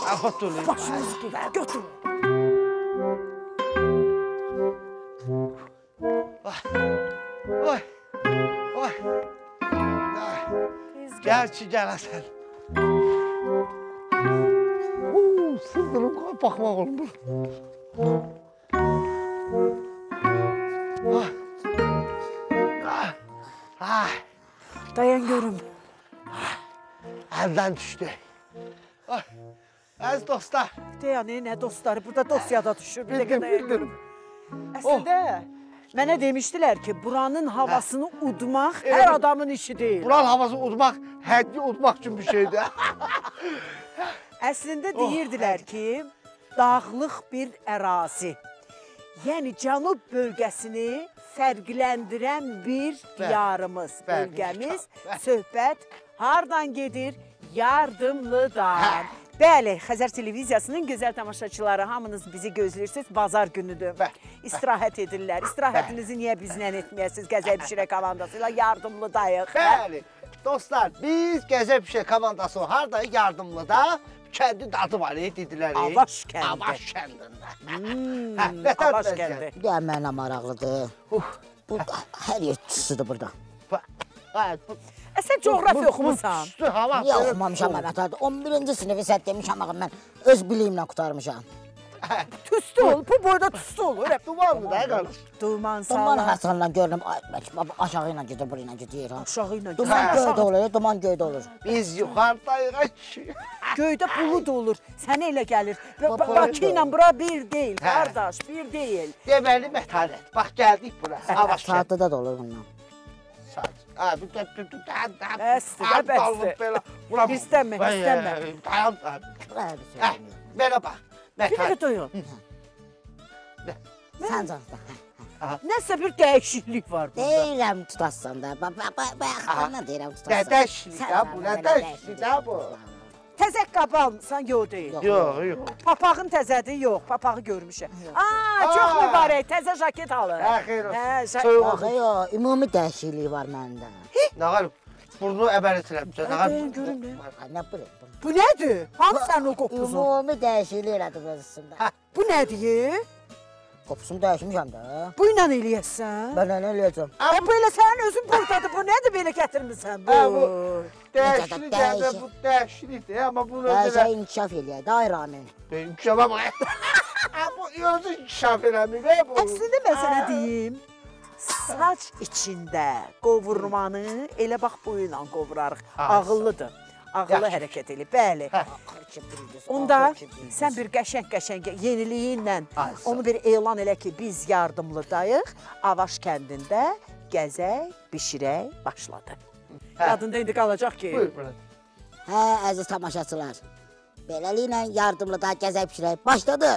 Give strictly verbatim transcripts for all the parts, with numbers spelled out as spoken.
Oturun. Başınızı giyin, götürün. Oy. Oy. Gel ki gələsən. Sızdırım, baxmaq olmur. Dayan görüm. Əldən düşdü. Əziz dostlar. Dayan, nə dostları? Burada dosyada düşür. Bir dəqiqə dayan görüm. Oh. Əslində, mənə demişdilər ki, buranın havasını udmaq hər adamın işi deyil. Buranın havasını udmaq, həddi udmaq üçün bir şeydir. Əslində deyirdilər ki, dağlıq bir ərazi. Yəni, cənub bölgəsini fərqləndirən bir diyarımız, bölgəmiz, söhbət hardan gedir? Yardımlıdan. Bəli, Xəzər televiziyasının gözəl tamaşaçıları, hamınız bizi gözləyirsiniz, bazar günüdür. İstirahət edirlər. İstirahətinizi niyə bizlə etməyəsiniz Gəzək Bişirək komandasıyla? Yardımlıdayıq. Bəli, dostlar, biz Gəzək Bişirək komandası hardayıq? Yardımlıda. Kəndi adı var, dedilər. Avaş kəndi. Avaş kəndində. Hmm, Avaş kəndi. Ya mənə maraqlıdır. Bu hər yer tüstüdür burada. E sən coğrafiya oxumusan? Tüstü, hava. Niyə oxumamışam mən ata? on birinci sinifi səhv demişəm ağam mən. Öz biliyimlə qutarmışam. Tüstü ol, bu boyda tüstü olur. Dumanlı da qardaş. Duman Duman sağlar. həsənlə görürüm, aşağı ilə gedir, bura ilə gedir. Aşağı ilə gedir. Duman göydə olur, duman göydə olur. Biz yuxarıdayıq, ki. Göydə bulud olur, sənə elə gəlir. Bakı ilə bura bir deyil, qardaş, bir deyil. Deməli, mətanət. Bax, gəldik bura. Avaş kəndi. Saatlıda da olur bundan. Bəsdir, bəsdir. İstəmə, istəmə. Dayan, dayan. Mənə bax. Bir dəqiqə doyun. Sən canlı. Nəsə bir dəyişiklik var burada. Deyirəm tutassan da. Bayaqlarına deyirəm tutassan. Nə dəşlik da bu, nə dəşlik da bu. Təzək qaba almısan, yox deyil. Yox, yox. Papağın təzədir, yox, papağı görmüşəm. Aa, çox mübarək, təzə jaket alır. Hə, xeyr olsun. Hə, Soyuq Axı yox, ümumi dəyişikliyi var məndə. Nə qalıb? Burnu əbəl etirəmsən. Hə, görüm nə? Nə bu? Bu nədir? Hanı sən o qopuzun? Ümumi dəyişiklik elədim özündə. Bu nədir? Qopusunu dəyişmişəm də. Bu ilə eləyəsən? Mən nə eləyəcəm? E, bu elə sənin özün buradadır, bu nədir belə gətirmirsən bu? Dəyişiklik də bu dəyişiklikdir, amma bunu Hər özələ... şey inkişaf eləyək, da Ramin. İnkişafa bax. Bu özü inkişaf eləmir, nə bu? Əslində mən sənə deyim, saç içində qovurmanı elə bax bu ilə qovurarıq. Ağıllıdır, ağıllı hərəkət eləyib, bəli. Onda sən bir qəşəng-qəşəng yeniliyi ilə onu bir elan elə ki, biz yardımlıdayıq, Avaş kəndində gəzək, bişirək başladı. Yadında indi qalacaq ki... Buyur, buyur. Hə, əziz tamaşaçılar, beləliklə yardımlıda gəzək pişirək başladı.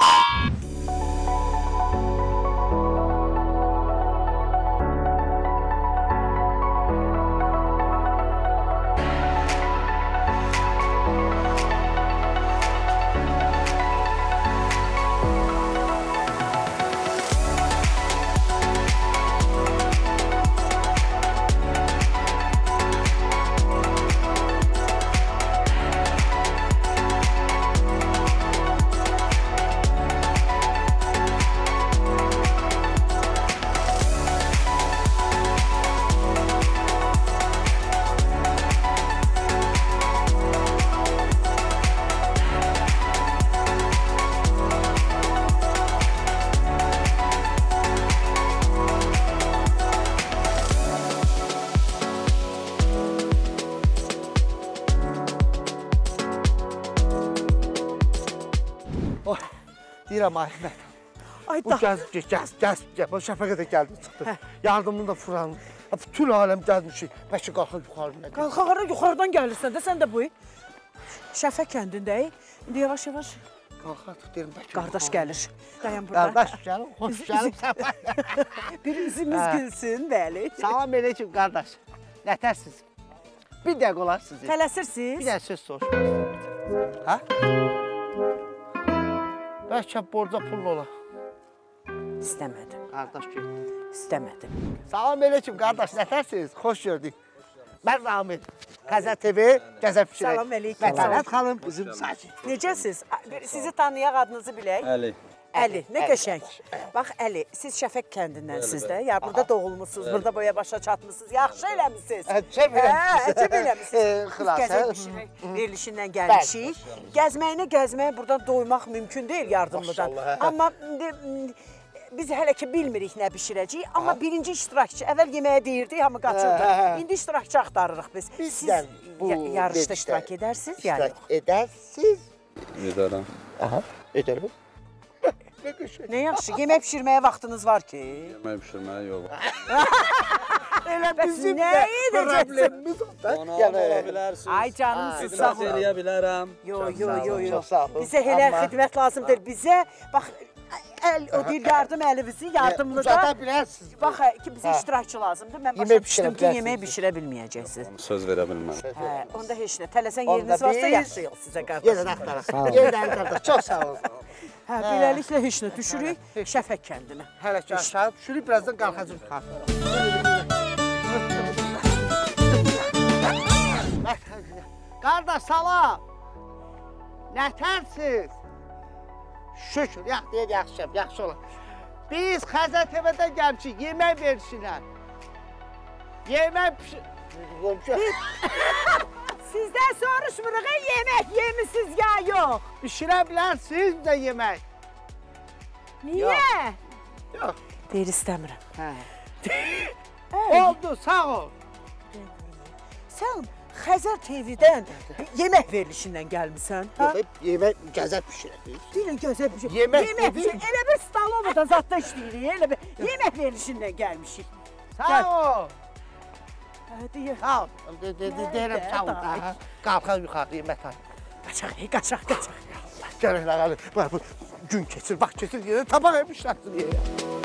Deyirəm, Ahmet. Ay Bu da. gəz, gəz, gəz, gəz. Bu şəfəqə də gəldi, çıxdı. Yardımını da furan. Bütün aləm gəlmişik. Bəlkə qalxıb yuxarı. Qalxaqara yuxarıdan gəlirsən də, sən də bu. Şəfə kəndindəyik. İndi yavaş-yavaş. Qalx artıq, deyirəm, bəlkə. Qardaş gəlir. Dayan burada. Qardaş gəlir, xoş gəlib səfər. Bir üzümüz gülsün, bəli. Salam aleyküm, qardaş. Nətərsiniz? Bir dəqiq olar sizi. Tələsirsiniz? Bir dənə söz soruşmaq. Hə? Bəlkə borca pul ola. İstəmədim. Qardaş gördüm. İstəmədim. Salam aleyküm, qardaş. Nətərsiniz? Xoş gördük. Mən Ramil. Xəzər T V, Gəzə Pişirək. Salam əleykum. Mətələt xanım, bizim sakin. Necəsiz? Sizi tanıyaq, adınızı bilək. Əli. Əli, nə qəşəng. Bax Əli, siz Şəfəq kəndindənsiniz də. Ya burada doğulmusunuz, burada boya başa çatmısınız. Yaxşı eləmisiniz. Əcəb eləmisiniz. Hə, əcəb eləmisiniz. Biz Xülasə. Gəzək Pişirək verilişindən gəlmişik. Gəzməyinə gəzməyə buradan doymaq mümkün deyil yardımlıdan. Maşallah, hə. Amma indi, biz hələ ki bilmirik nə bişirəcəyik. Amma birinci iştirakçı, əvvəl yeməyə deyirdik, hamı qaçırdı. Hə, hə. İndi iştirakçı axtarırıq biz. Bizdən Siz bu ya- yarışda verilişdə iştirak edərsiniz ya yox? İştirak edərsiz. Edərəm. Aha, edərəm. Nə qəşəng. Nə yaxşı, yemək bişirməyə vaxtınız var ki. Yemək bişirməyə yox. Elə Bəs bizim nə də edəcəksən? problemimiz o da. Ona Yəni, ola bilərsiniz. Ay canımsız sağ Xidmət olun. eləyə bilərəm. Yo, Çox yo, sağ yo, olun, yo. çox sağ olun. Bizə elə Amma- xidmət lazım deyil. Bizə bax əl, o deyir yardım əlinizi yardımlıda. Uzada bilərsiniz. Bax ki bizə Hə. iştirakçı lazımdır. Mən başa Yemək düşdüm bişirə ki, yemək bilərsiniz. bişirə bilməyəcəksiniz. Söz verə bilməm. Hə, onda heç nə. Tələsən Onda yeriniz varsa biz- yaxşı yox sizə qardaş. Yenə axtaraq. Yenə axtaraq. Çox sağ olun. Hə, beləliklə heç nə düşürük Şəfəq kəndinə. Hələ ki aşağı düşürük, birazdan qalxacaq yuxarı. Qardaş, salam. Nətərsiz? Şükür, yax deyək, yaxşıyam, yaxşı olar. Biz Xəzər T V-dən gəlmişik, yemək verişinə. Yemək pişir... Sizdən soruşmuruq, yemək yemisiniz ya yox. Bişirə bilərsiniz bizə yemək. Niyə? Yox. Deyir istəmirəm. Hə. Oldu, sağ ol. Sən Xəzər T V-dən yemək verilişindən gəlmisən, hə? Yox, yemək gəzə pişirək. Deyirəm gözəl bir şey. Yemək yemək dedi. bir şey. Elə bir Stalovadan zadda işləyirik. Elə bir yemək verilişindən gəlmişik. Sağ ol. Hə, deyir. Sağ ol. De- de- de- Deyirəm, sağ ol. Aha. Qalxaq yuxarı yemək tay. Qaçaq, ey, qaçaq, qaçaq. Gəlin, gəlin. Bax, bu gün keçir, vaxt keçir, yerə tabaq emişləsin yerə.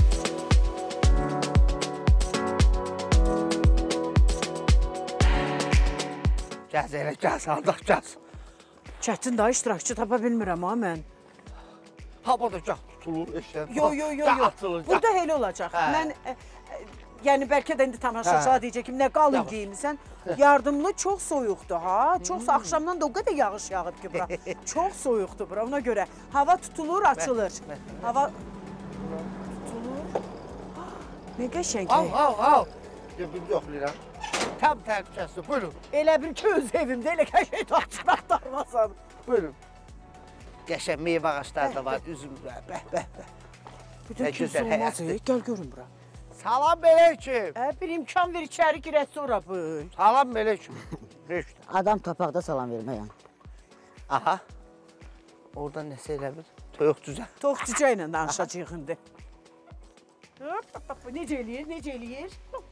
Gəz elə, gəz, aldaq, gəz. Çətin daha iştirakçı tapa bilmirəm ha mən. Havada gəz tutulur, eşlər. Yo, yo, yo, Gəz yo. atılır, gəz. Burada elə olacaq. Hə. Mən, ə, ə, yəni bəlkə də indi tamaşaçılar Hə. deyəcək ki, nə qalın Yağış. geyinmisən. Yardımlı çox soyuqdur ha. Çox axşamdan da o qədər yağış yağıb ki bura. Çox soyuqdur bura. Ona görə hava tutulur, açılır. Hava tutulur. Ne qəşəng. Al, al, al. Bir yoxlayıram. Tam təhlükəsiz, buyurun, Elə bir ki öz evimdə elə qəşəng taxçın axtarmasan. buyurun. Qəşəng meyvə ağaçları da var, üzüm var, bəh, bəh, bəh. Bütün Nə kimsə gözəl olmaz, həyətdir. ey, gəl görün bura. Salam aleyküm. Hə, bir imkan ver içəri girək sonra bu. Salam aleyküm. Reşdə. Adam tapaqda salam verməyəm. Aha. Orada nəsə elə bir toyuq düzə. Tox cücə ilə danışacağıq indi. Hop, hop, hop, necə eləyir, necə eləyir?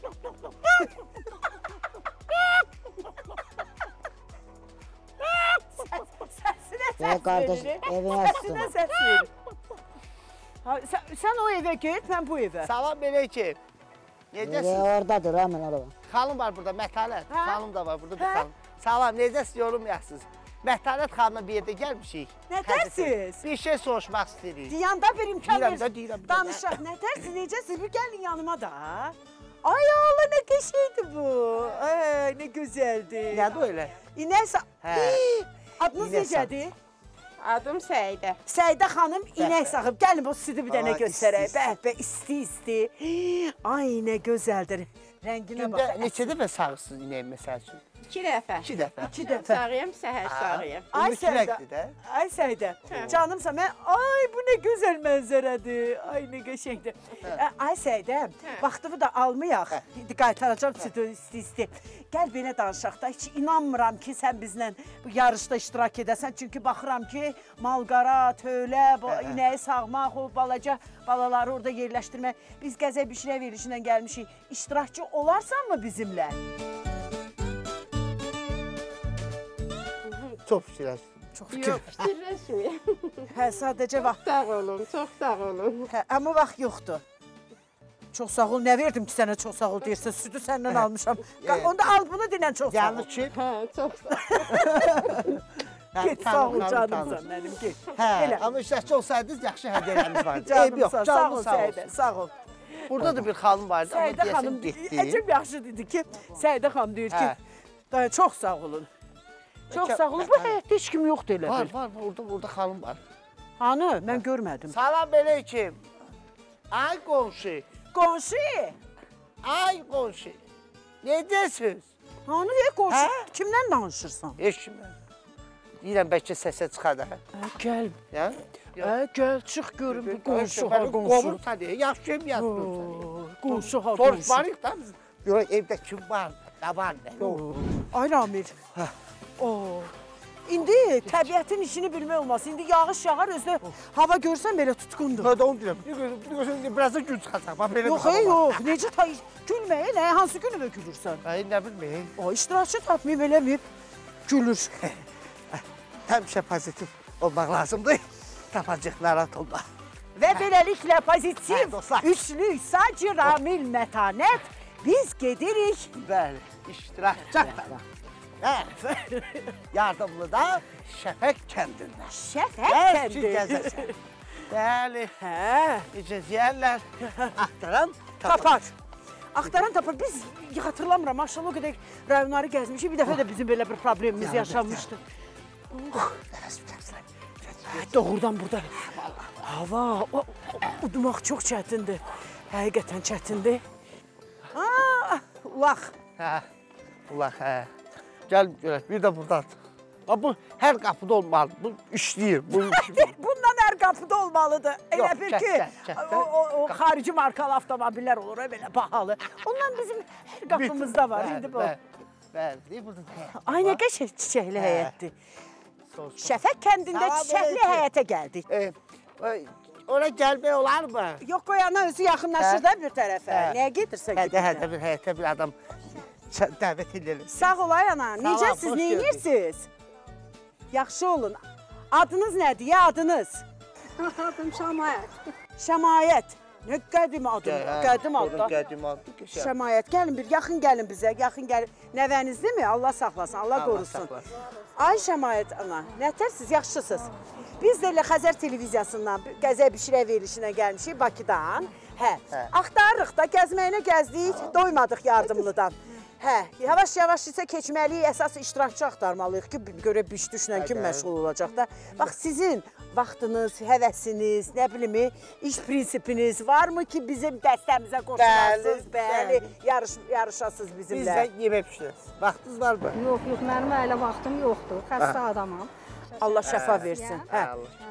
Səsinə Ya səs qardaş, verir. evin Səsinə açsın. səs verir. Ha, sən, sən o evə get, mən bu evə. Salam aleyküm. Elə Necəsiz? oradadır ha mən orada. Xanım var burada, Mətələt. Hə? Xanım da var burada bir Hə? xanım. Salam, necəsiz, yorulmayasınız? Mətələt xanımla bir yerdə gəlmişik. Nədəsiz? Bir şey soruşmaq istəyirik. Diyanda bir imkan Deyirəm ver. də, deyirəm də. Danışaq, nədəsiz, necəsiz? Bir gəlin yanıma da. Ay Allah, nə qəşəngdir bu. Ay, nə gözəldir. Nədir o elə? İnək sa... Hə. Adınız İnək sağ- necədir? Adım Səidə. Səidə xanım inək saxıb. Gəlin bu südü bir dənə Ay, göstərək. isti, Bəh, bəh, isti, isti. Ay, nə gözəldir. Rənginə Gündə bax. neçə dəfə sağırsınız inəyi məsəl üçün? İki dəfə. İki dəfə. İki dəfə. Sağıyam, səhər sağıyam. Ay Ümid Səidə. küləkdir də. Ay Səidə. Canımsa mən, ay bu nə gözəl mənzərədir. Ay nə qəşəngdir. Ə, Ay Səidə, vaxtımı da almayaq. İndi qaytaracağam südü isti-isti. Gəl belə danışaq da. Heç inanmıram ki, sən bizlə bu yarışda iştirak edəsən. Çünki baxıram ki, malqara, tövlə, bu inəyi sağmaq, o balaca balaları orada yerləşdirmək. Biz qəzə bişirə verilişindən gəlmişik. İştirakçı olarsanmı bizimlə? Çox fikirləşdim. Çox Yox, fikirləşməyəm. Hə, sadəcə vaxt. Sağ olun, çox sağ olun. Hə, amma vaxt yoxdur. Çox sağ ol. Nə verdim ki sənə çox sağ ol deyirsən? Südü səndən almışam. Qal- Onda al bunu dinən çox sağ ol. Yəni ki, Hə, çox sağ olun. Get sağ ol canımsan mənim, get. Hə, Elə. amma işləşçi olsaydınız yaxşı hədiyyələrimiz vardı. Eyb Canımsan, yox, sağ ol canınız sağ Səidə, olsun. sağ ol. Burada da bir xanım vardı, amma Səidə xanım deyəsən getdi. əcəb yaxşı dedi ki, Səidə xanım deyir ki, Hə. Dayı, çox sağ olun. Çox Bəlkə- sağ olun. Bu həyətdə heç kim yoxdur elə Var, bil. var, orada, orada xanım var. Hanı? Mən görmədim. Salam aleyküm. Ay qonşu, Qonşu! ay qonşu. Necəsiz? Hanı, ey qonşu? Hə? Kimdən danışırsan? Heç kimdən. Deyirəm, bəlkə səsə çıxar da. Hə, gəl. Ya? Hə, gəl, çıx görüm bu qonşu ha, qonşu. Qonşu deyə, yaxşıyım yazmırsan. Qonşu ha, qonşu. Soruşmarıq da biz. Yox, evdə kim var? Nə var, nə yox. Ay Ramil. Oo. İndi təbiətin işini bilmək olmaz. İndi yağış yağar, özdə hava görsən belə tutqundur. Mən də onu deyirəm. Bir gözün biraz da gün çıxacaq. Bax belə. Yox, ey, yox. Necə tay gülməyə, nə? Hansı günü də gülürsən? Ay, nə bilməyim. O iştirakçı tapmayıb, eləməyib. Gülür. Həmişə pozitiv olmaq lazımdır. Tapacaq, narahat olma. Və beləliklə Hə, pozitiv, dostlar. üçlü, Sacı, Ramil, Mətanət biz gedirik. Bəli, iştirakçı. Bəli. Yardımlı da Şəfək kəndində. Şəfək Gəl ki, kəndi. gəzəsən. Bəli. Hə, Necə deyərlər, axtaran tapar. Axtaran tapar. Biz xatırlamıram, maşallah o qədər rayonları gəzmişik. Bir dəfə də bizim belə bir problemimiz yaşanmışdı. Doğrudan burada hava, o, o, udmaq çox çətindir. Həqiqətən çətindir. Aa, ulaq. Hə, ulaq, hə. Gəl görək, bir də buradadır. Bax, bu hər qapıda olmalı, bu işləyir, bu işləyir. Bundan hər qapıda olmalıdır. Elə Yox, bir gəl, ki, gəl, gəl. o, o, o xarici markalı avtomobillər olur, belə bahalı. Ondan bizim hər qapımızda var. İndi bu. Bəli, bəli, burada. Ay, nə qəşəng çiçəkli Hə. həyətdir. Sos, sos. Şəfək kəndində Salam çiçəkli aleyküm. həyətə gəldik. E, e, ora gəlmək olarmı? Yox, qoyandan özü yaxınlaşır da bir tərəfə. Hə. Nəyə gedirsən Hədə, gedirsən? hədə bir həyətə bir adam ç- dəvət edilir. Sağ ol ay ana. Salam, Necəsiz, xoş nə gördük. edirsiniz? Yaxşı olun. Adınız nədir? Ya adınız? Adım Şamayət. Şəmayət. Nə qədim adım, qədim adı da. Qədim adı. Şəmayət, gəlin bir, yaxın gəlin bizə, yaxın gəlin. Nəvənizdir mi? Allah saxlasın, Allah qorusun. Ay Şəmayət ana, nətərsiniz, yaxşısınız. Biz də elə Xəzər televiziyasından qəzə bişirə verilişinə gəlmişik Bakıdan. Hə, axtarırıq da, gəzməyinə gəzdik, doymadıq yardımlıdan. Hə, yavaş-yavaş isə keçməliyik, əsas iştirakçı axtarmalıyıq ki, görə biş düşlə kim məşğul olacaq da. Bax, sizin vaxtınız, həvəsiniz, nə bilimi, iş prinsipiniz varmı ki, bizim dəstəmizə qoşulasınız, bəli, yarış, yarışasınız bizimlə? Bizdən yemək pişiririz. Vaxtınız var mı? Yox, yox, mənim elə vaxtım yoxdur. Xəstə adamam. Allah şəfa versin. Hə.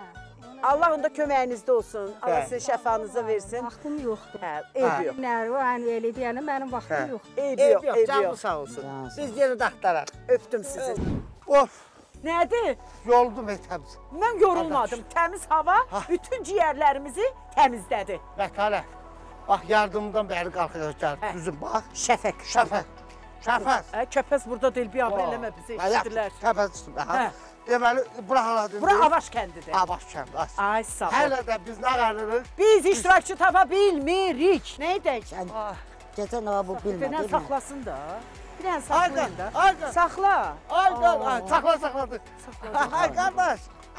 Allah onda köməyinizdə olsun. Allah sizin şəfanızı versin. Vaxtım yoxdur. Hə, eyb yox. Nə, o ən elə deyəndə mənim vaxtım yoxdur. Eyb Ev yox, yox, eyb canlı yox. sağ olsun. Biz yenə də axtararıq. Öpdüm sizi. Of, Nədir? yoldum etəmiz. Mən yorulmadım. Təmiz hava bütün ciyərlərimizi təmizlədi. Vətənə, bax yardımdan bəri qalxacaq. Düzün, bax. Şəfək. Şəfək, şəfək. Hə, köpəz burada deyil, bir abə eləmə bizi eşitdilər. Şəfək üstündə, Hə. hə. Deməli, bura haladır. Bura Avaş kəndidir. Avaş kəndi. Ay sağ ol. Hələ də biz nə qarırıq? Biz iştirakçı tapa bilmirik. Nə edək? Geçen hava bu Bir bilmedi. dənə saxlasın da. Bir dənə Ayqan, saxlayın da. ayqan. Saxla. Ayqan, ay, saxla, saxladı. Ay, qardaş.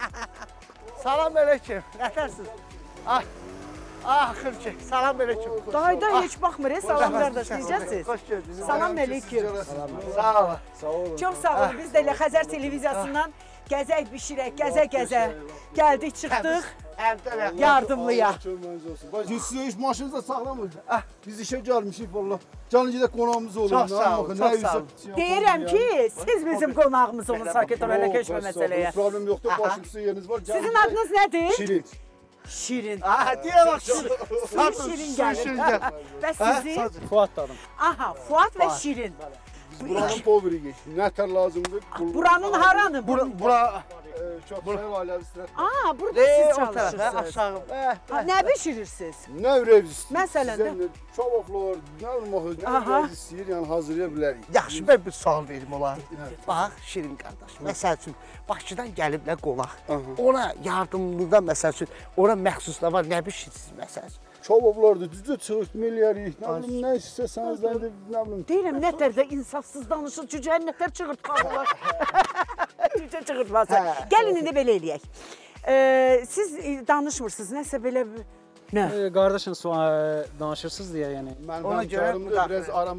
Salam aleyküm. Nətərsiz? Ay, axır ki, salam aleyküm. Dayda heç baxmır, salam qardaş, Xoş necəsiz? gördünüz. Salam aleyküm. Sağ olun. Çox sağ olun. Biz də elə Xəzər televiziyasından gəzək bişirək, gəzə-gəzə gəldik, çıxdıq Əldən yardımlıya. Köməyiniz olsun. Bax, siz heç maşınınızda saxlamır. Biz işə gəlmişik valla. Canlı gedək qonağımız olur. Çox sağ olun, çox sağ olun. Deyirəm ki, siz bizim qonağımız olun, sakit ol, elə keçmə məsələyə. Problem yoxdur, başımızda yeriniz var. Sizin adınız nədir? Şirin. Şirin. Aha, deyirəm bax, şirin. Şirin gəlir. Və sizin? Fuat adım. Aha, Fuat və Şirin. Biz buranın povriyik. Nətər lazımdır? Buranın haranı? Bura, bura, Çox şey ailəvi istirət. Aa, burada e, siz o tərəfə, çalışırsınız. aşağı. Eh, Ha, nə bişirirsiniz? Nə ürəyiz istəyir? Məsələn də? Çavaqlar, nə bilmək, nə Aha. ürəyiz istəyir, yəni hazırlaya bilərik. Yaxşı, mən bir sual verim olar. Bax, Şirin qardaş, məsəl üçün, Bakıdan gəliblər qonaq. Ona yardımlıda, məsəl üçün, ona məxsus da var, nə bişirirsiniz, məsəl üçün? Çavaqlardır, düzdə çığırtmeliyərik, nə bilim, nə istəsəniz, nə bilim, nə bilim. Deyirəm, nətər də insafsız danışır, cücəni nətər çığırtmalılar. Cücə çığırtması. Gəlin indi belə eləyək. Ee, siz e, danışmırsınız, nəsə belə... Nə? Qardaşın danışırsınız deyə, yəni. Mən Ona görə həmkarımdır, müdaxilə. biraz aramızda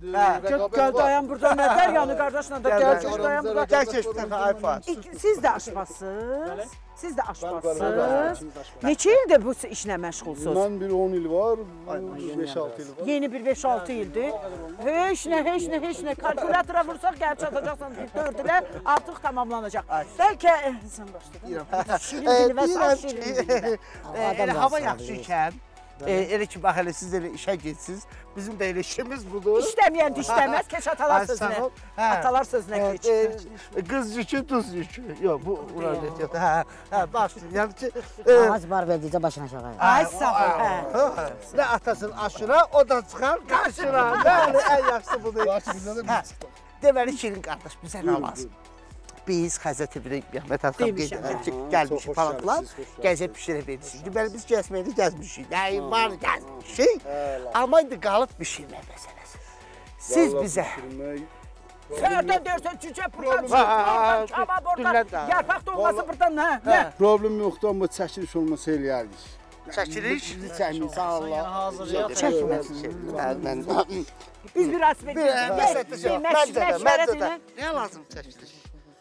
Gel, gel dayan burada nətər yanı qardaşla da gel keç dayan burada. Gəl keç bir dəfə ay Fuad. Siz də aşbazsınız. Siz də aşbazsınız. Neçə ildir bu işlə məşğulsunuz? Mən bir on il var, beş altı il var. Yeni bir beş altı ildir. Heç nə, heç nə, heç nə. Kalkulatora vursaq gəlib çatacaqsan dörd ilə artıq tamamlanacaq. Bəlkə sən başla. Şirin dili və sağ şirin dili. Elə hava yaxşı ikən, elə ki, bax elə siz elə işə getsiniz, bizim də elə işimiz budur. İstəməyən dişləməz, keç atalar sözünə. Atalar sözünə keç. Qız yükü, duz yükü. Yox, bu uğraşıq yox. Hə, hə, başlayın. Yəni ki... Ağac bar verdikcə başına aşağı. Ay sağ ol. Nə atasının aşıra, o da çıxar qarşına. Bəli, ən yaxşısı budur. Deməli, Şirin qardaş, bizə nə lazım? Biz Xəzət Evrə Məhmət Əxam gəlmişik falanlar, gəzib pişirə verirsiniz. Deməli, biz gəzməkdə gəzmişik, nəyi var gəzmişik. Amma indi qalıb pişirmək məsələsi. Siz bizə... Səhərdən dersən cücə buradan çıxır, oradan kabab, oradan yarpaq dolması buradan, nə? Problem yoxdur, amma çəkiliş olmasa eləyərdik. Çəkiliş? Bizi çəkmiş, sağ Allah. Çəkməsin. Biz bir asibət Məşvərət məşvərət ilə. Nə lazım çəkiliş?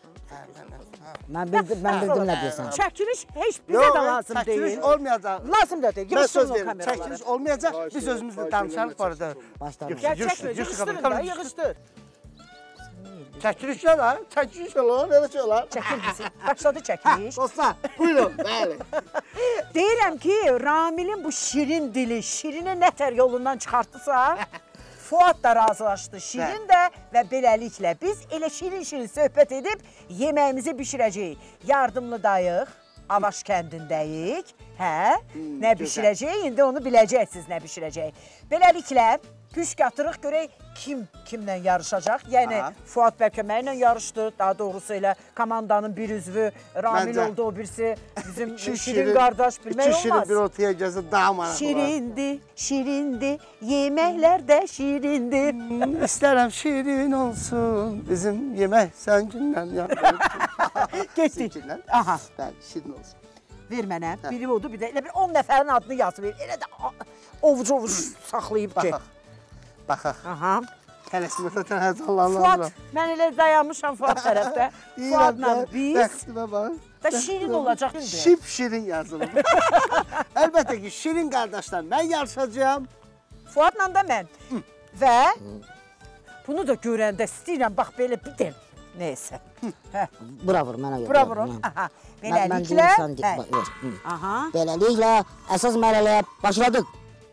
Mən bildim, mən bildim nə deyirsən. Çəkiliş heç bizə də lazım deyil. Çəkiliş olmayacaq. Lazım da deyil, Mən söz yığışdırın o verirəm, kameraları. çəkiliş olmayacaq, biz özümüzlə danışarıq bu arada. Başlarım. Gəl çəkmə, yığışdırın da, yığışdır. Çəkiliş olar, çəkiliş olar, elə şey olar. Çəkil bizi, başladı çəkiliş. Dostlar, buyurun, bəli. Deyirəm ki, Ramilin bu şirin dili, şirini nətər yolundan çıxartdısa, Fuad da razılaşdı, Şirin də və beləliklə biz elə şirin-şirin söhbət edib yeməyimizi bişirəcəyik. Yardımlıdayıq, Avaş kəndindəyik, hə? Nə bişirəcəyik, indi onu biləcəksiniz nə bişirəcəyik. Beləliklə, püşk atırıq, görək kim kimlə yarışacaq. Yəni, Fuad bəlkə mənlə yarışdı, daha doğrusu elə komandanın bir üzvü Ramil oldu, o birisi bizim Şirin qardaş, bilmək olmaz. İki şirin bir ortaya gəlsə daha maraqlı. Şirindi, şirindi, yeməklər də şirindi. İstərəm şirin olsun, bizim yemək sən gündən yandır. Getdik. Aha. Bəli, şirin olsun. Ver mənə, biri odur, bir də elə bir on nəfərin adını yazı ver. Elə də ovuc-ovuc saxlayıb ki. Baxaq. Aha. Tələsməkdən həzallanıram. Fuad, mən elə dayanmışam Fuad tərəfdə. Fuadla biz Bəxtimə bax. da şirin olacaq. Şip şirin yazılıb. Əlbəttə ki, şirin qardaşlar, mən yarışacağım. Fuadla da mən. Və bunu da görəndə istəyirəm, bax belə bir də. Neysə. Bura vur, mənə yox. Bura vurun. Aha. Beləliklə. Aha. Beləliklə, əsas mərhələyə başladıq.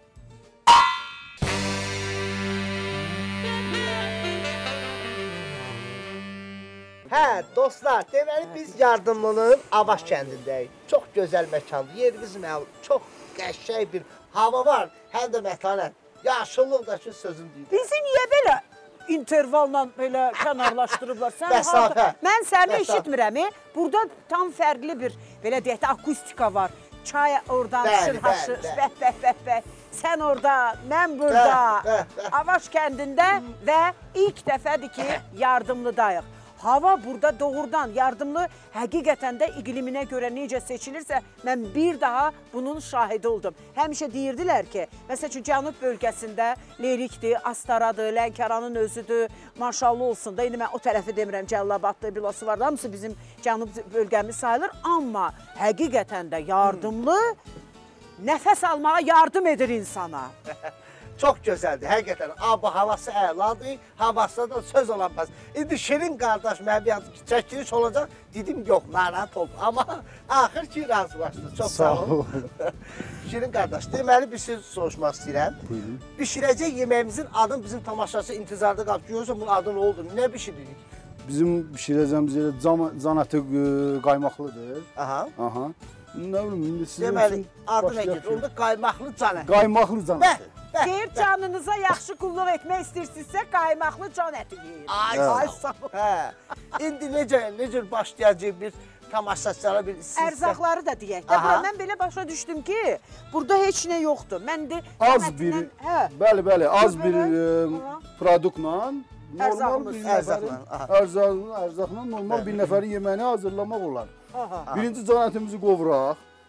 Hə, dostlar, deməli biz Yardımlının Avaş kəndindəyik. Çox gözəl məkandır, yerimiz məlum, çox qəşəng bir hava var, həm də mətanət. Yaşıllıq da ki, sözün deyil. Bizi niyə belə intervalla belə kənarlaşdırıblar? Sən Məsafə. harda? Mən səni Məsafə. eşitmirəm. Burada tam fərqli bir, belə deyək də, akustika var. Çay oradan Bəli, şırhaşı, bəli, bəli. bəh, bəh, bəh, bəh. Sən orada, mən burada, Bəh, bəh, bəh. Avaş kəndində və ilk dəfədir ki, Yardımlıdayıq. Hava burada doğrudan yardımlı, həqiqətən də iqliminə görə necə seçilirsə, mən bir daha bunun şahidi oldum. Həmişə deyirdilər ki, məsəl üçün Cənub bölgəsində Lerikdir, Astaradır, Lənkəranın özüdür, maşallah olsun da. İndi mən o tərəfi demirəm, Cəllabaddır, Bilası var, hamısı bizim Cənub bölgəmiz sayılır. Amma həqiqətən də yardımlı, nəfəs almağa yardım edir insana. Çox gözəldir, həqiqətən. Abı havası əladır, havasına da söz olamaz. İndi Şirin qardaş mənə bir adı ki, çəkiliş olacaq, dedim yox, narahat oldu. Amma axır ki, razılaşdı. Çox sağ olun. Şirin qardaş, deməli bir şey soruşmaq istəyirəm. Bişirəcək yeməyimizin adını bizim tamaşaçı intizarda qalıb. Görürsən bunun adı nə oldu? Nə bişiririk? Bizim bişirəcəyimiz elə can əti qaymaqlıdır. Aha. Aha. Nə bilim, indi sizin Deməli, adı nə gedir? Onda qaymaqlı can əti. Qaymaqlı can Bəh, əti. bəh. Deyir canınıza yaxşı qulluq etmək istəyirsinizsə, qaymaqlı can əti yiyin. Ay, Ay sağ ol. Hə. İndi necə, necə başlayacaq bir tamaşaçılara bir istəyirsə. Ərzaqları da deyək. Də, bura mən belə başa düşdüm ki, burada heç nə yoxdur. Mən də Az bir, hə, bəli, bəli, az bir Aha. e, produktla normal Ərzaqımız, bir ərzaqla, nəfərin aha. ərzaqla, ərzaqla normal bir nəfərin yeməyini hazırlamaq olar. aha. Birinci can ətimizi qovuraq.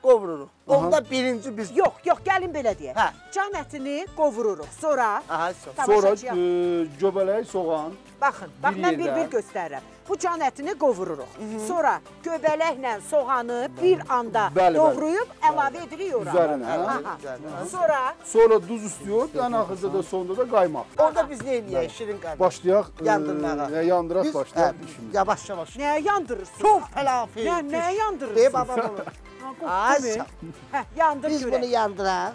qovururuq. Onda birinci biz... Yox, yox, gəlin belə deyək. Hə. Can ətini qovururuq. Sonra Aha, sonra. Sonra tamaşaçıya- e, göbələk, soğan. Baxın, bax Bir mən yerdə. bir-bir göstərirəm. Bu can ətini qovururuq. Sonra göbələklə soğanı bir anda Bəli, bəli. doğrayıb əlavə edirik ora. Üzərinə. Aha. Üzərinə. Sonra Sonra duz istiyor, ən axırda da sonda da qaymaq. Onda biz nə eləyək şirin qardaş? Başlayaq, e, Yandırmağa. e, yandıraq Biz- başlayaq. hə, pişirməyə. Yavaş yavaş. nəyə yandırırsınız? Çox telafi. Nə, nəyə yandırırsınız? Dey babam olur. Ha, Ay, qoxdu sağ- mu? Hə, yandır Biz bunu görək. yandıraq.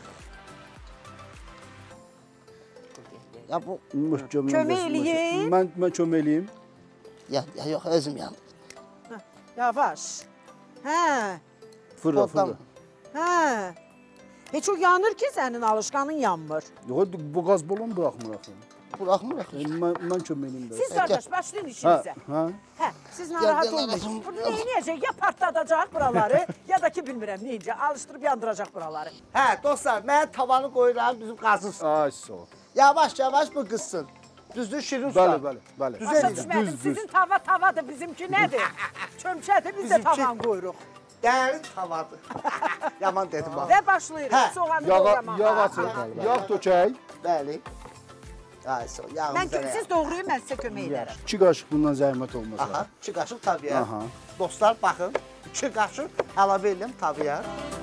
Ya bu Möhkəm Kömək yandırılsın. eləyin. Mən mən kömək eləyim. ya, ya yox özüm yandım. Yavaş. Hə, Fırla, Toplam. fırla. hə. Heç o yanır ki, sənin alışqanın yanmır. Yox, bu qaz balon buraxmır axı. Buraxmırıq. E, Mən mən kömək eləyim də. Siz qardaş başlayın Hə, işinizə. hə. Hə, siz narahat Gel, gel, olmayın. gel. Bunu neyniyəcək? Ya partladacaq buraları, ya da ki bilmirəm neyəcək. Alışdırıb yandıracaq buraları. Hə, dostlar, mən tavanı qoyuram, bizim qazırsın. Ay, sağ ol. Yavaş yavaş bu qızsın. Düzdür, şirin usta. Bəli, bəli, bəli. Düz Başa eləyirəm. düşmədim. düz, Sizin tava tavadır, bizimki nədir? Çömçədir, biz də Bizimki- tavan qoyuruq. Dərin tavadır. Yaman dedim bax. Və başlayırıq Hə, soğanı Yağ, doğramağa. yağ atır. Yağ tökək. Bəli. Ay, so, yağımız Mən da siz doğrayın, mən sizə kömək edərəm. İki qaşıq bundan zəhmət olmaz. Aha, iki qaşıq tavaya. Aha. Dostlar, baxın. İki qaşıq əlavə edirəm tavaya.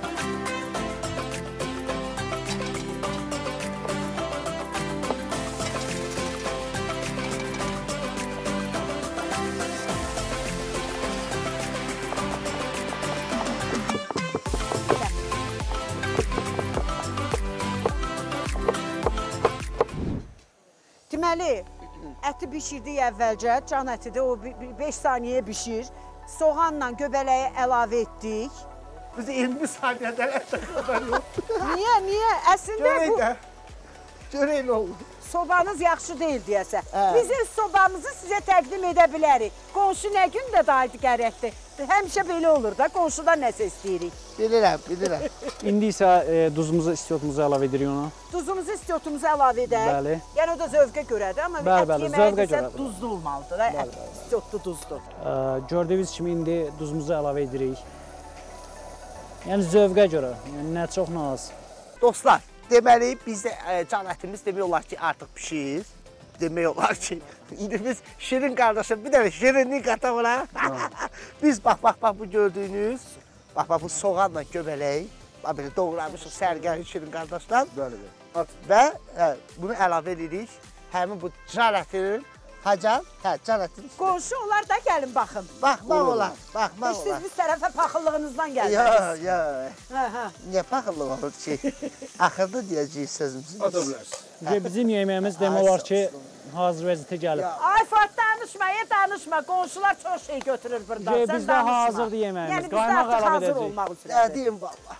Deməli, əti bişirdik əvvəlcə, can ətidir, o beş saniyəyə bişir. Soğanla göbələyi əlavə etdik. Biz iyirmi saniyədən xəbər yox. Niyə, niyə? Əslində Görək bu də. Görək nə olur. sobanız yaxşı deyil deyəsə. Hə. Biz öz sobamızı sizə təqdim edə bilərik. Qonşu nə gün də daydı gərəkdir. Həmişə belə olur da, qonşudan nəsə istəyirik. Bilirəm, bilirəm. İndi isə e, duzumuzu, istiotumuzu əlavə edirik ona. Duzumuzu, istiotumuzu əlavə edək. Bəli. Yəni o da zövqə görədir, amma Bəli, ət bəli, yeməyi zövqə desə görədir. duzlu olmalıdır. da, Ət istiotlu, duzlu. E, gördüyünüz kimi indi duzumuzu əlavə edirik. Yəni zövqə görə, yəni nə çox, nə az. Dostlar, deməli bizdə e, can ətimiz demək olar ki, artıq pişir. Demək olar ki, indi biz şirin qardaşım bir dənə şirinlik qataq ona. Biz bax, bax, bax bu gördüyünüz, bax, bax bu soğanla göbələk, bax belə doğramışıq sərgəli şirin qardaşlar. Bəli, bəli. At. Və hə, bunu əlavə edirik. Həmin bu can ətinin, hacan, hə, can ətinin. Qonşu onlar da gəlin baxın. Baxmaq olar, baxmaq Heç siz olar. biz tərəfə paxıllığınızdan Yo, gəldiniz. yo, Hə, hə. niyə paxıllıq olur ki? Axırda deyəcəyik sözümüzü. Ata bilərsən. Və bizim yeməyimiz demək olar ki, hazır vəziyyətə gəlib. Ay Fuat danışma, ey danışma. Qonşular çox şey götürür buradan. Şey, Sən bizdə danışma. hazırdır yeməyimiz. Yəni bizdə Qaymaq artıq əlavə hazır edəcəyik. olmaq Nə üzrədir. deyim valla.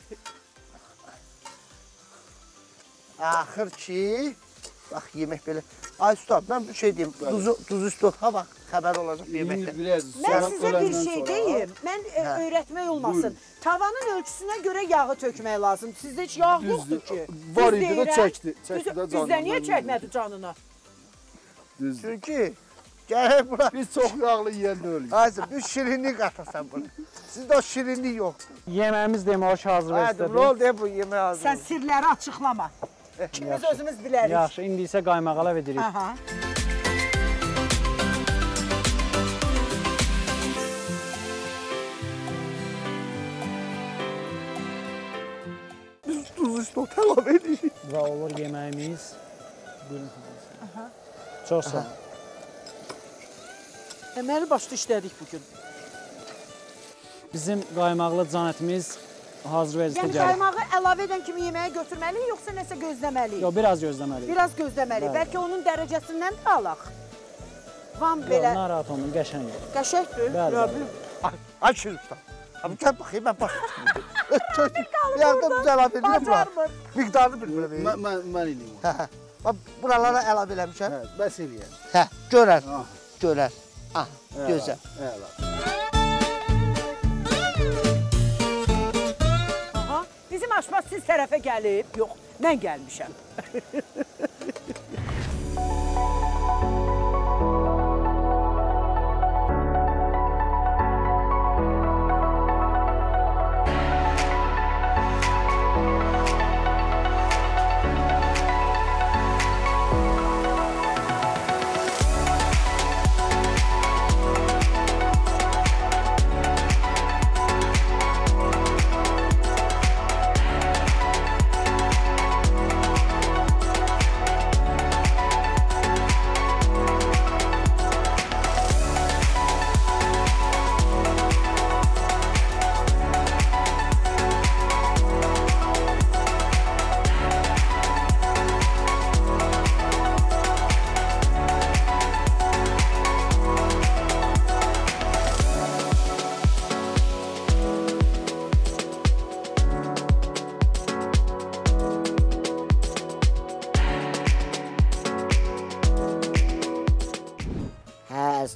Axır ki, bax yemək belə. Ay usta, mən bir şey deyim. Duzu, duzu üstü ha bax, xəbər olacaq bu yeməkdə. Biraz Mən sonra sizə bir öləndən şey sonra- deyim. Mən e, öyrətmək olmasın. Tavanın ölçüsünə görə yağı tökmək lazım. Sizdə heç yağ Düzdür. yoxdur ki. Var Düz idi də deyirəm. çəkdi. Çəkdi də Düz- canını. Bizdə niyə çəkmədi canını? Düzdür. Çünki gərək bura Biz çox yağlı yeyəndə ölürük. Ayşə, bir şirinlik qatasan bunu. Sizdə o şirinlik yoxdur. Yeməyimiz demək olar ki, hazır Hadi, vəziyyətədir. rol de bu yemək hazır. Sən sirləri açıqlama. İkimiz özümüz bilərik. Yaxşı, indi isə qaymaq əlavə edirik. Aha. Biz duzu üstü əlavə edirik. Və olur yeməyimiz. Buyurun. Çox sağ olun. Deməli başda işlədik bu gün. Bizim qaymaqlı can ətimiz hazır vəziyyətə Yəni gəlib. qaymağı əlavə edən kimi yeməyə götürməliyik, yoxsa nəsə gözləməliyik? Yox, biraz gözləməliyik. Biraz gözləməliyik. Bəli. Bəlkə onun dərəcəsindən də alaq. Van Yox, belə narahat olmayın, qəşəng. qəşəngdir. Bəli, Ya, bəli. Ay, ay şirin usta. Abi gəl baxayım, mən başlayayım. Bir anda düz əlavə edirəm bura. Bacarmır. Miqdarını bilmirəm. Mən mən mən eləyim. Hə, hə. Bax, buralara əlavə eləmişəm. Hə, bəs eləyər. Hə, görər, Ah, görər. Ah, gözəl. Əla. Aha. Bizim aşpaz siz tərəfə gəlib. Yox, mən gəlmişəm.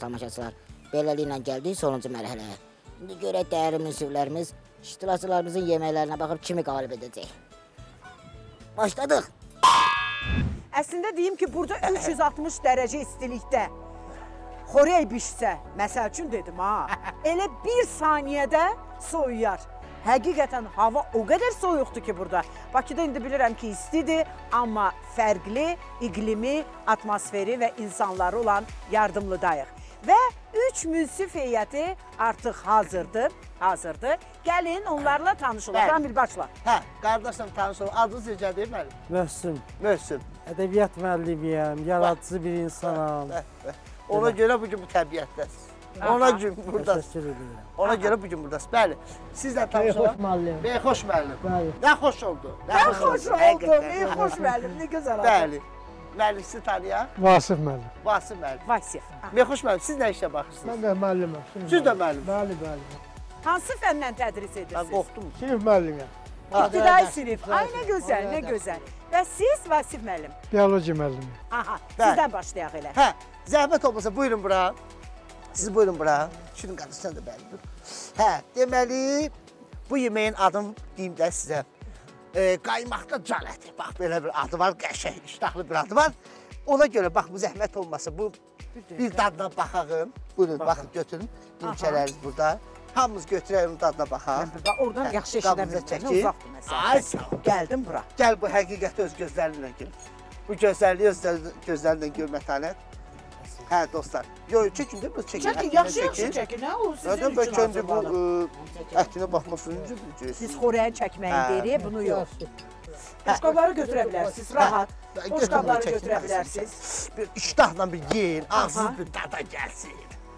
tamaşaçılar, beləliklə gəldik sonuncu mərhələyə. İndi görək dəyərli münsiflərimiz iştirakçılarımızın yeməklərinə baxıb kimi qalib edəcək. Başladıq. Əslində deyim ki, burada üç yüz altmış dərəcə istilikdə xorey bişsə, məsəl üçün dedim ha, elə bir saniyədə soyuyar. Həqiqətən hava o qədər soyuqdur ki burada. Bakıda indi bilirəm ki, istidir, amma fərqli iqlimi, atmosferi və insanları olan yardımlıdayıq. Və üç münsif heyəti artıq hazırdır, hazırdır. Gəlin onlarla tanış olaq. Bəli. Ramil başla. Hə, qardaşım tanış olun. Adınız necədir müəllim? Möhsün. Möhsün. Ədəbiyyat müəllimiyəm, yaradıcı bir insanam. Bəh, bəh. Ona görə bugün bu təbiətdəsiz. Ona gün buradasınız. Təşəkkür edirəm. Ona görə bugün buradasınız. Bəli. Sizlə tanış olaq. Beyxoş müəllim. Beyxoş müəllim. Bəli. Nə xoş oldu. Nə xoş oldu, Həqiqətən. nə xoş müəllim, nə gözəl adam. Bəli. Müəllim sizi tanıyaq. Vasif müəllim. Vasif müəllim. Vasif. Beyxoş müəllim, siz nə işə baxırsınız? Mən də müəlliməm. Siz də müəllim. Bəli, bəli. Hansı fəndən tədris Mən edirsiniz? qorxdum. Sinif müəllimiyəm. İbtidai sinif. Ay, nə gözəl, nə gözəl. Və siz Vasif müəllim? Biologiya müəllimi. Aha, Bəli. sizdən başlayaq elə. Hə, zəhmət olmasa buyurun bura. Siz buyurun bura. Şirin qardaşdan da bəlidir. Hə, deməli, bu yeməyin adını deyim də sizə. E, qaymaqda can əti. Bax, belə bir adı var, qəşəng, iştahlı bir adı var. Ona görə, bax, bu zəhmət olmasa, bu bir dadına baxağın. Buyurun, baxın, götürün. Nimçələriniz burada. Hamımız götürək, onun dadına baxaq. Bax, oradan yaxşı eşidə qabınıza bilmirəm, çəkin. uzaqdır məsələn. Ay, sağ ol. Gəldim bura. Gəl bu həqiqəti öz gözlərinlə gör. Bu gözəlliyi öz gözlərinlə gör, mətanət. Hə, dostlar. Yox, çəkin də, bu çəkin. Çəkin, Ətinə yaxşı yaxşı çəkin, hə? O sizin Zaten üçün bəlkə öncə bu hazırlanıb. ə, ətinə baxmasını öncə biləcəksiniz. Siz xorəyin çəkməyin Hə. deyirik, bunu yox. Boşqabları götürə bilərsiniz, rahat. Hə, Boşqabları götürün, götürə çəkin. bilərsiniz. Bir iştahla bir yiyin, ağzınız bir dada gəlsin.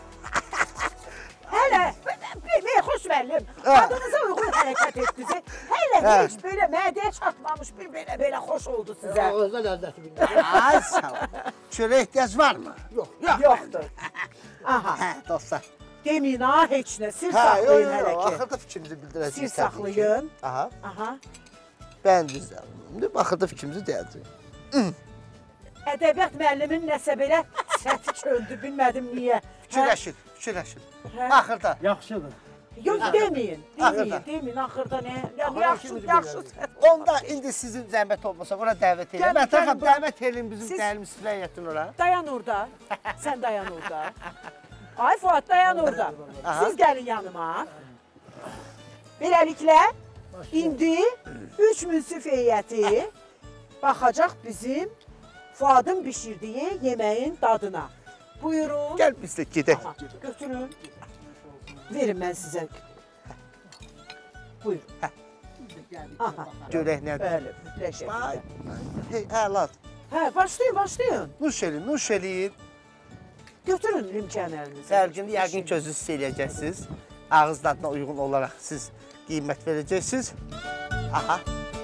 Hələ, bir xoş müəllim, Hə. adınıza uyğun hərəkət etdiniz. Hələ Hə. heç belə mədəyə çatmamış bir belə-belə xoş oldu sizə. Özdə ləzzəti bilmirəm. Ay sağ ol. Çölə ehtiyac varmı? Yox. Yox. Yoxdur. Aha, Hə, dostlar. demin ha, heç nə, sir Hə, yox, saxlayın yox, hələ yox. ki. Axırda fikrinizi bildirəcəyik. Sir təbii ki. saxlayın. Aha, Aha. bəndizlər. İndi axırda fikrimizi deyəcəyik. Ədəbiyyat müəllimin nəsə belə səthi çöndü, bilmədim niyə. Hə? Fikirləşin, fikirləşin. Hə. Axırda. Yaxşıdır. Yox, deməyin, Axırda. deməyin, deməyin, axırda nə? Yəni, Axırda yaxşı, ikimiz yaxşı. Bilərik. Onda indi sizin zəhmət olmasa ora dəvət edin. Gəlin, Mən gəlin təxəm bura. dəvət edin bizim Siz- dəyərli müsləyyətin ora. Dayan orada, sən dayan orada. Ay Fuat, dayan orada. Aha. Siz gəlin yanıma. Beləliklə, indi üç münsif heyəti baxacaq bizim Fuadın bişirdiyi yeməyin dadına. Buyurun. Gəl biz də gedək. Aha, götürün. Verin mən sizə. Buyurun. Aha, Görək nədir. bəli, mütləşək. Ay, hey, əlat. Hə, başlayın, başlayın. Nuş elin, nuş eləyin. Götürün limkən əlinizi. Sərgində yəqin ki, özünüz hiss eləyəcəksiniz. Ağız dadına uyğun olaraq siz qiymət verəcəksiniz. Aha.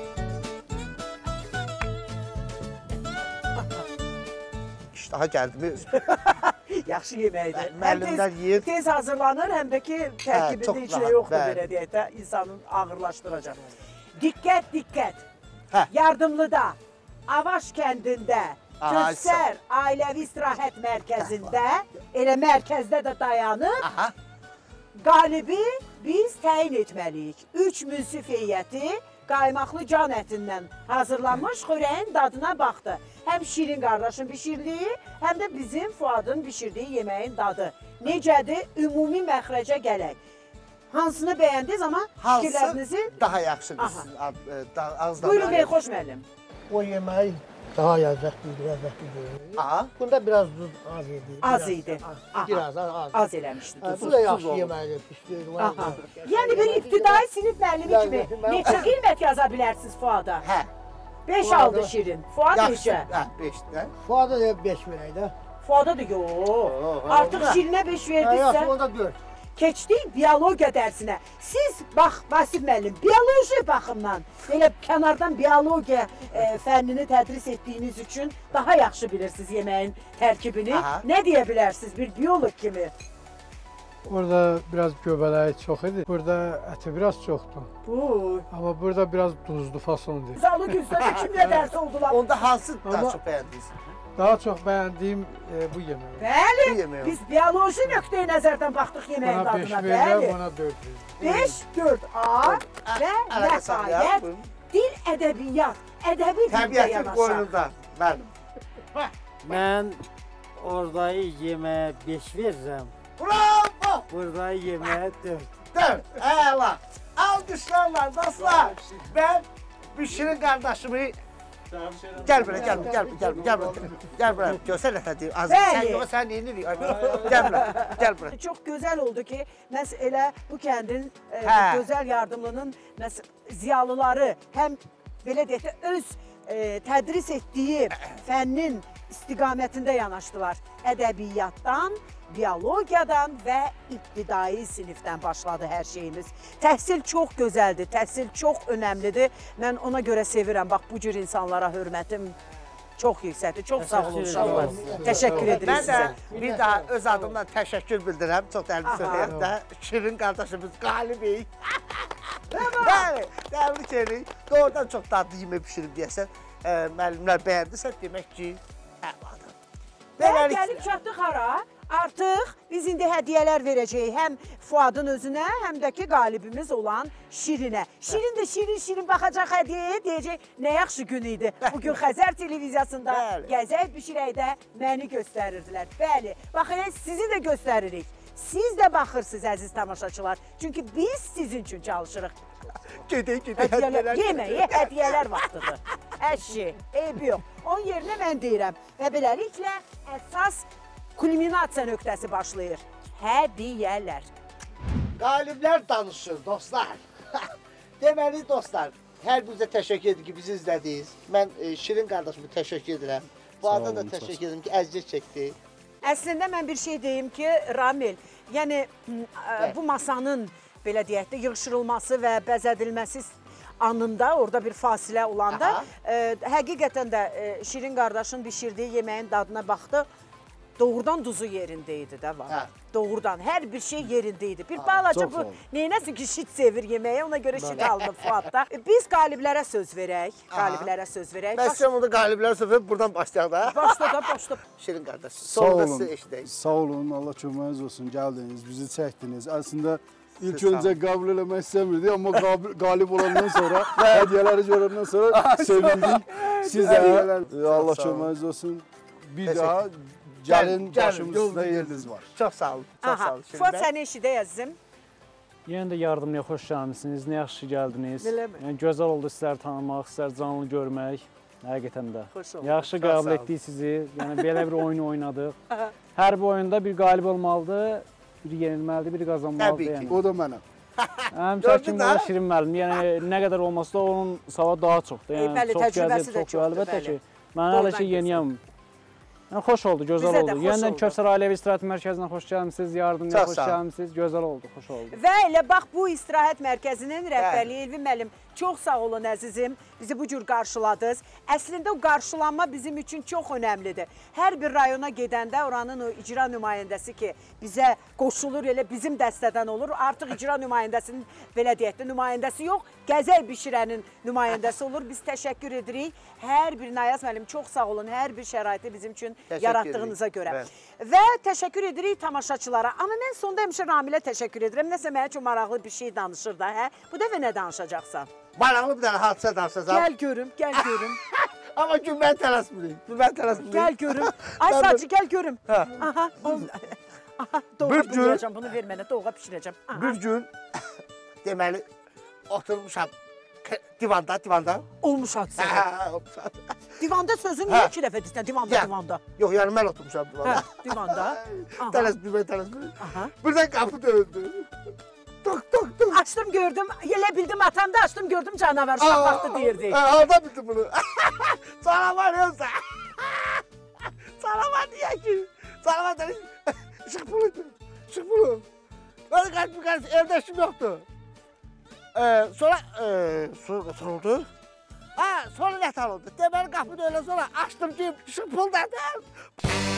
İştaha gəldi. Yaxşı yeməkdir. Müəllimlər Həm yeyir. tez, tez hazırlanır, həm də ki, tərkibində çox içində rahat, yoxdur bəli. belə deyək də, insanın ağırlaşdıracaq. Diqqət, diqqət. Hə. Yardımlıda, Avaş kəndində, Ay, Köstər Ailəvi İstirahət Mərkəzində, elə mərkəzdə də dayanıb, Aha. qalibi biz təyin etməliyik. Üç münsif heyəti qaymaqlı can ətindən hazırlanmış xörəyin dadına baxdı. Həm Şirin qardaşın bişirdiyi, həm də bizim Fuadın bişirdiyi yeməyin dadı. Necədir? Ümumi məxrəcə gələk. Hansını bəyəndiniz, amma Hansı fikirlərinizi... daha yaxşıdır Aha. sizin ad- e, da- ağızdan. Buyurun Beyxoş müəllim. O yeməyi daha lezzetli, lezzetli görünüyor. Aha. Bunda biraz tuz az idi. Az biraz idi. Az, Aha. biraz az. az. Az eləmişdi. Ha, duzu. bu da yaxşı oldu. yeməkdir, pişirir. var Aha. ya. Yəni bir ibtidai sinif müəllimi Mən- kimi mən- neçə qiymət yaza bilərsiniz Fuada? Hə. beş Fuada- aldı Şirin. Fuad Yaxşı. neçə? Hə, beşdə. Fuada da beş verək də. Fuada da yox. Artıq Şirinə beş Ha, yaxşı, verdinsə, o da dörd. keçdik biologiya dərsinə. Siz bax Vasif müəllim, bioloji baxımdan belə kənardan biologiya e, fənnini tədris etdiyiniz üçün daha yaxşı bilirsiniz yeməyin tərkibini. Aha. Nə deyə bilərsiniz bir bioloq kimi? Orada biraz göbələyi çox idi. Burada əti biraz çoxdur. Bu Amma burada biraz duzlu fasondur. Zalı Gülsədə kimlə dərs oldular? Onda hansı daha Amma- çox bəyəndiniz? Daha çox bəyəndiyim e, bu yemək. Bəli, Bu yemək. biz bioloji nöqteyi nəzərdən baxdıq yeməyin Buna beş dadına, verirəm, bəli. buna dörd verirəm. beş, dörd A və Əlaqə saxlayaq, nəhayət buyurun. dil ədəbiyyat, ədəbi dildə Təbiətin yanaşan. qoynunda. Mənim. Mən oradayı yeməyə beş verirəm. Bravo! Buradayı yeməyə dörd. Dört. Əla. Alqışlarla dostlar. Ben Bişirin qardaşımı Gəl buraya, gəl buraya, gəl buraya, gəl buraya, gəl buraya. Gəl buraya, görsən nə deyir. Az sən yox, sən neyini Gəl buraya, gəl buraya. Çox gözəl oldu ki, məs elə bu kəndin e, Hə. gözəl yardımlının məs ziyalıları həm belə deyək də öz e, tədris etdiyi fənnin istiqamətində yanaşdılar. Ədəbiyyatdan, biologiyadan və ibtidai sinifdən başladı hər şeyimiz. Təhsil çox gözəldir, təhsil çox önəmlidir. Mən ona görə sevirəm. Bax, bu cür insanlara hörmətim çox yüksəkdir. Çox sağ olun uşaqlar. Təşəkkür edirik Mən sizə. də bir daha öz adımdan təşəkkür bildirəm. Çox dəyərli söhbətdə. Şirin qardaşımız qalibik. Bəli, təbrik edirik. Doğrudan çox dadlı yemək pişirib deyəsən. Müəllimlər bəyəndisə, demək ki, əladır. Və gəlib çatdıq hara? Artıq biz indi hədiyyələr verəcəyik həm Fuadın özünə, həm də ki qalibimiz olan Şirinə. Şirin də şirin-şirin baxacaq hədiyyəyə, deyəcək nə yaxşı gün idi. Bugün Xəzər televiziyasında Gəzək Bişirəkdə məni göstərirdilər. Bəli, baxın, sizi də göstəririk. Siz də baxırsınız əziz tamaşaçılar. Çünki biz sizin üçün çalışırıq. Gedək, gedək, hədiyyələr. Yeməyi, hədiyyələr vaxtıdır. Əşi, eybi yox. Onun yerinə mən deyirəm və beləliklə əsas kulminasiya nöqtəsi başlayır. Hədiyyələr. Qaliblər danışır, dostlar. Deməli, dostlar, hər birinizə təşəkkür edir ki, bizi izlədiniz. Mən e, Şirin qardaşımı təşəkkür edirəm. Bu arada da təşəkkür edirəm ki, əziyyət çəkdi. Əslində mən bir şey deyim ki, Ramil, yəni ə, bu masanın belə deyək də yığışdırılması və bəzədilməsi anında, orada bir fasilə olanda, ə, həqiqətən də ə, Şirin qardaşın bişirdiyi yeməyin dadına baxdı. Doğrudan duzu yerində idi də var. Hə. Doğrudan, hər bir şey yerində idi. Bir balaca bu, neynəsin ki, şit sevir yeməyə, ona görə şit aldı Fuadda. Biz qaliblərə söz verək, qaliblərə söz verək. Mən sizə burada qaliblərə söz verib, buradan başlayaq da. Başla da, başla. Şirin qardaş, Sağ sonra da olun, sizi eşidəyik. sağ olun, Allah köməyiniz olsun, gəldiniz, bizi çəkdiniz. Əslində ilk öncə qəbul eləmək istəmirdik, amma qalib olandan sonra, hədiyyələri görəndən sonra sevindik. Sizə Allah köməyiniz olsun. Bir daha gəlin başımızda yeriniz var. Çox sağ olun, çox sağ olun. Fuad, səni eşidək əzizim. Yenə də yardımlıya xoş gəlmişsiniz, nə yaxşı gəldiniz. Yəni, gözəl oldu sizləri tanımaq, sizləri canlı görmək. Həqiqətən də. Yaxşı qəbul etdik sizi. Yəni, belə bir oyunu oynadıq. Hər bir oyunda bir qalib olmalıdır, biri yenilməlidir, biri qazanmalıdır. Təbii ki, o da mənəm. Həmçə kimi də Şirin müəllim. Yəni, nə qədər olmasa da onun savadı daha çoxdur. Yəni, çox gəzib, çox gəzib. Əlbəttə ki, mən hələ ki, yeniyəm. Yəni, xoş oldu, gözəl oldu. Yenidən Kövsər Ailəvi İstirahət Mərkəzinə xoş gəlmişsiniz, yardımya xoş gəlmişsiniz, gözəl oldu, xoş oldu. Və elə bax bu istirahət mərkəzinin rəhbərliyi Elvin müəllim, çox sağ olun əzizim, bizi bu cür qarşıladınız. Əslində o qarşılanma bizim üçün çox önəmlidir. Hər bir rayona gedəndə oranın o icra nümayəndəsi ki, bizə qoşulur, elə bizim dəstədən olur. Artıq icra nümayəndəsinin, belə deyək də, nümayəndəsi yox, Gəzək Bişirənin nümayəndəsi olur. Biz təşəkkür edirik. Hər birinə Ayaz müəllim, çox sağ olun, hər bir şəraiti bizim üçün yaratdığınıza görə. Və təşəkkür edirik tamaşaçılara. Amma mən sonda həmişə Ramilə təşəkkür edirəm. Nəsə mənə çox maraqlı bir şey danışır da, hə? Bu dəfə nə danışacaqsan? Maraqlı bir dənə hadisə danışacaq. Gəl görüm, gəl görüm. Amma gülməni tələsmirik, gülməni tələsmirik. Gəl görüm. Ay Sacı, gəl görüm. Aha, aha, doğğa bişirəcəm, bunu ver mənə, doğğa bişirəcəm. Bir gün, deməli, oturmuşam divanda, divanda. Olmuşam sən. Hə, olmuşam. Divanda sözün niyə iki dəfə deyirsən, divanda, divanda? Yox, yəni mən oturmuşam divanda. Hə, divanda. Tələsmirik, tələsmirik. Birdən qapı döyüldü. Tok, tok, tok. Açdım, gördüm, elə bildim atanda açdım, gördüm canavar, uşaq vaxtı deyirdik. Harada bildim bunu? Canavar yoksa. Canavar diye ki. Canavar dedi. Işık buluydu. Işık bulu. Böyle kalp bir kardeş, evde işim yoktu. Ee, sonra, ee, sonra soruldu. Ha, sonra ne oldu? Demeli kapıda öyle sonra açtım ki ışık buldadım.